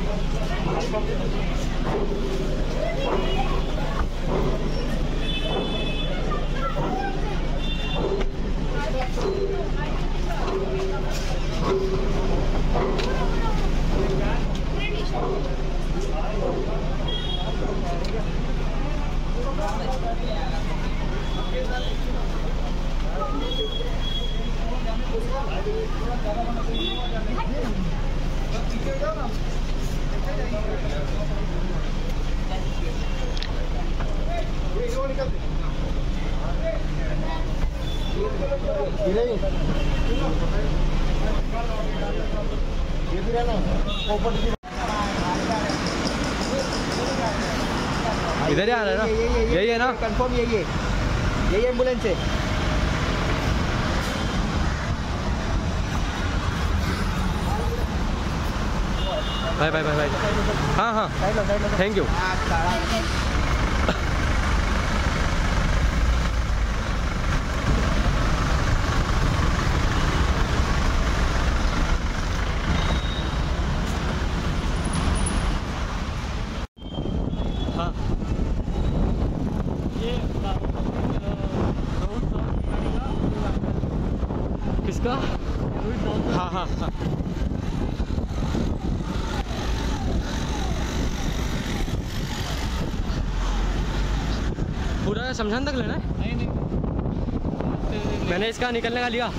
इधर ही आ रहा है ना? यही है ना? कंफर्म यही एम्बुलेंस है। Bye bye bye bye. हाँ हाँ थैंक यू। हाँ किसका? हाँ हाँ हाँ पूरा शमशान तक लेना है? नहीं मैंने इसका निकलने का लिया।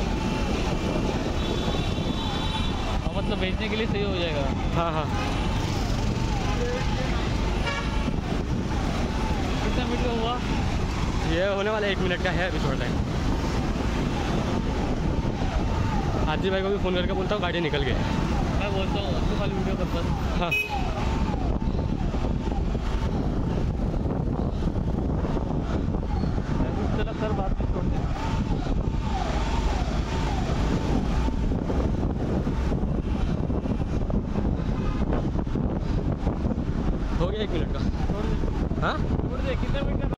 मतलब भेजने के लिए सही हो जाएगा। हाँ हाँ कितना मिनट का हुआ? ये होने वाला 1 मिनट का है अभी थोड़ा टाइम। आजी भाई को भी फ़ोन करके बोलता हूँ गाड़ी निकल गई। मैं बोलता हूँ उसको खाली वीडियो करता हूँ। हाँ चला सर बात में छोड़ दे। हो गया 1 मिनट का। छोड़ दे। हाँ छोड़ दे कितने मिनट का?